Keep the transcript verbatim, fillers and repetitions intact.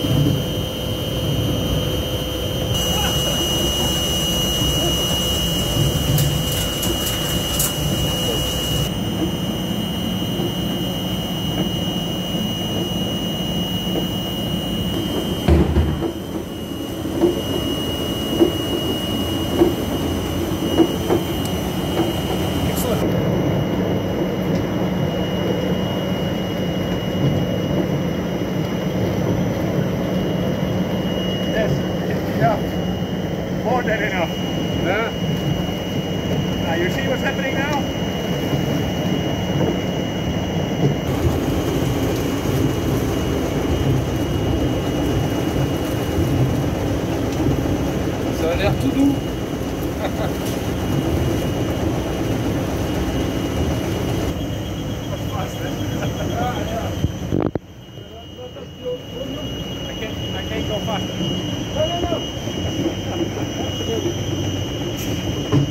More than enough. Yeah. Now you see what's happening now? Ça a l'air tout doux. I can't, I can't go faster. No, no, no.